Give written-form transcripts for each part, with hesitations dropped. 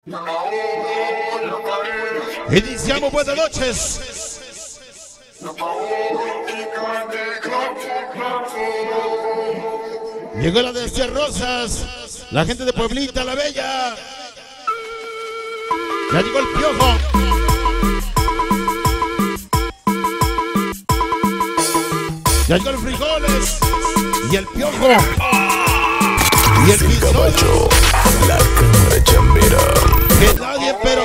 Iniciamos, buenas noches. Llegó la de Cier Rosas, la gente de Pueblita, la Bella. Ya llegó el Piojo. Ya llegó el Frijoles y el Piojo. Y el Pistocho. La cámara chambera. Que nadie, pero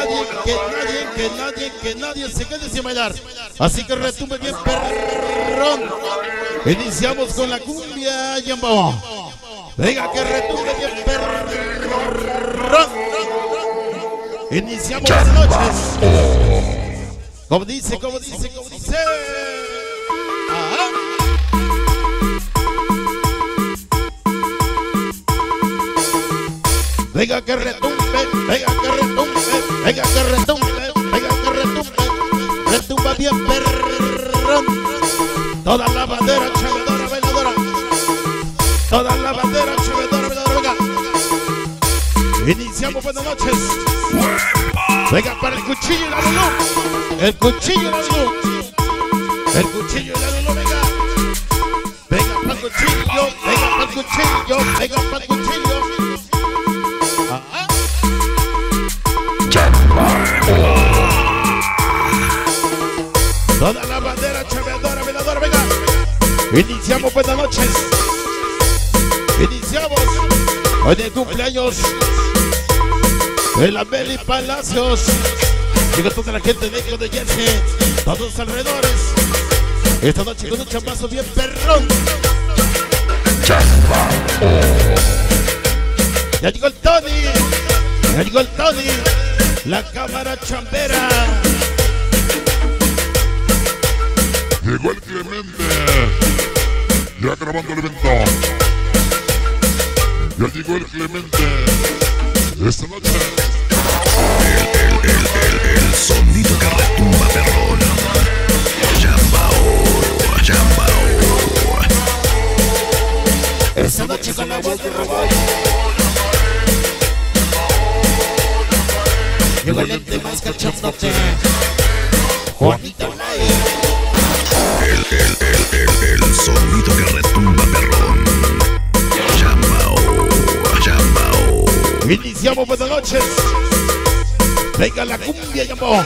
que nadie se quede sin bailar. Así que retumbe bien, perrón. Iniciamos con la cumbia, Yambao. Venga, que retumbe bien, perrón. Iniciamos las noches. Como dice. Ajá. Venga que retumbe, retumba bien, perrón. Toda la bandera chavedora, bailadora. Toda la bandera chavedora, bailadora, venga. Iniciamos, buenas noches. Venga para el cuchillo y la lulú. El cuchillo y la lulú. El cuchillo y la lulú, venga. Venga para el cuchillo, venga para el cuchillo, venga para el cuchillo. Toda la bandera chaveadora, veladora, venga. Iniciamos, buenas noches. Iniciamos. Hoy de cumpleaños de la Meli Palacios. Llega toda la gente de Eco de Jersey, todos los alrededores. Esta noche con un chamazo bien perrón. Ya llegó el Tony. Ya llegó el Tony. La cámara chambera. Llegó el Clemente, ya grabando el evento. Ya llegó el Clemente. Esta noche. El sonido que retumba, perrón. Yambao. Esta noche con la voz de robot. Llegó el ente más cachondote. Juanito Lai. El sonido que retumba, perrón. Yambao. Iniciamos, buenas noches. Venga la cumbia, Yambao.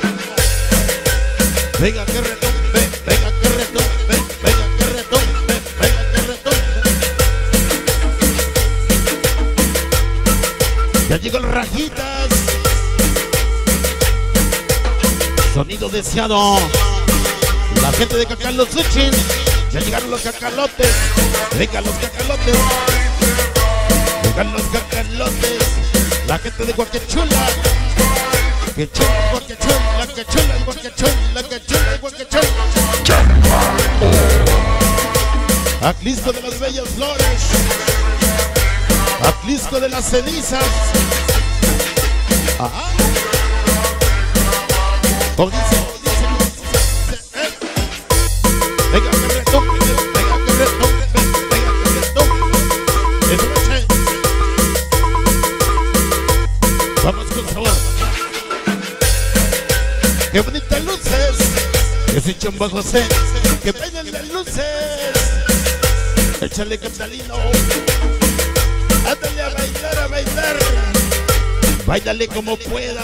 Venga que retumbe, venga que retumbe, venga que retumbe, venga que retumbe. Ya llegó el Rajitas. Sonido deseado. La gente de Cacalo Suchin. Ya llegaron los cacalotes. Vengan los cacalotes. Vengan los cacalotes. La gente de Guaquechula. Que chula, Guaquechula, que chula, Guaquechula, que chula, Guaquechula. Atlisco de las bellas flores. Atlisco de las cenizas. Ajá. Venga que retumbe, venga que retumbe, venga que retumbe. Esta noche vamos con sabor. Qué bonitas luces. Ese chamba José. Que bailen las luces. Échale Catalino. Ándale a bailar, a bailar. Báilale como puedas.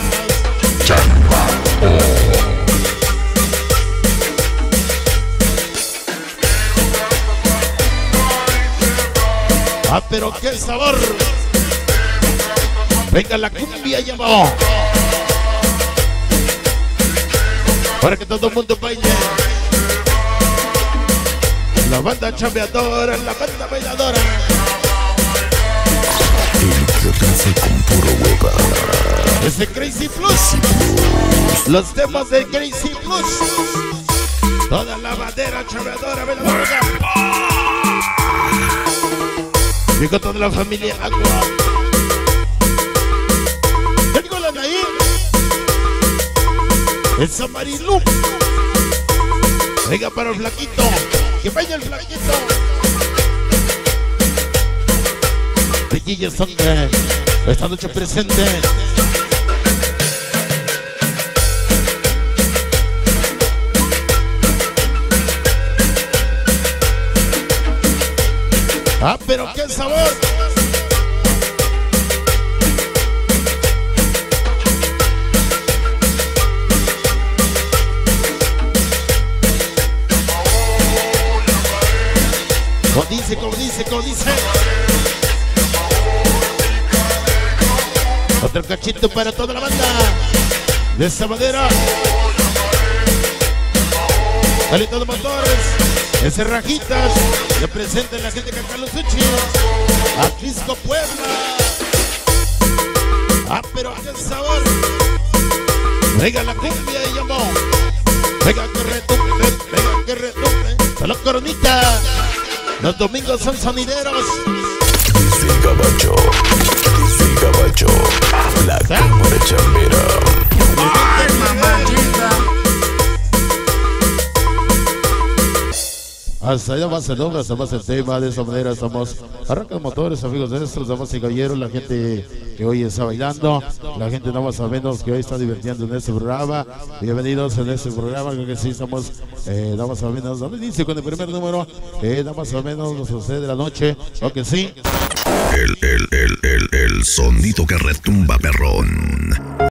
Ah, pero qué sabor. Venga la cumbia, Yambao. Para que todo el mundo baile. La banda chambeadora, la banda bailadora. El que reza con puro hueva. Ese Crazy Plus. Los temas de Crazy Plus. Toda la bandera chambeadora, bailadora. Llegó toda la familia Agua. Ya llegó la Nair. El Samarilú. Venga para el flaquito. Que vaya el flaquito. Pequillo sangre. esta noche presente. Ah, pero qué sabor. Como dice. Otro cachito para toda la banda. De esa manera. Dale todos motores. Ese rajitas. Le presentan la gente de Carlos Suchi. Atlisco, Puebla. Ah, pero qué sabor. Venga la cumbia de llamó. Venga que retumbe. Solo Coronita. Los domingos son sonideros. Dice el gabacho, la cámara chambera. Ay, mamachita. Hasta allá más el nombre, hasta más el tema. De esa manera estamos arrancando motores, amigos nuestros, damas y caballeros, la gente que hoy está bailando, la gente nada más o menos que hoy está divirtiendo en este programa. Bienvenidos en este programa, creo que sí estamos nada más o menos dando inicio con el primer número, nada más o menos los 11 de la noche, aunque sí. El sonido que retumba perrón.